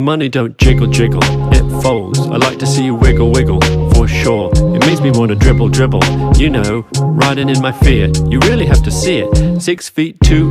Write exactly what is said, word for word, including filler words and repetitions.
Money don't jiggle jiggle, it folds. I like to see you wiggle wiggle, for sure. It makes me wanna dribble dribble, you know, riding in my Fiat. You really have to see it. Six feet two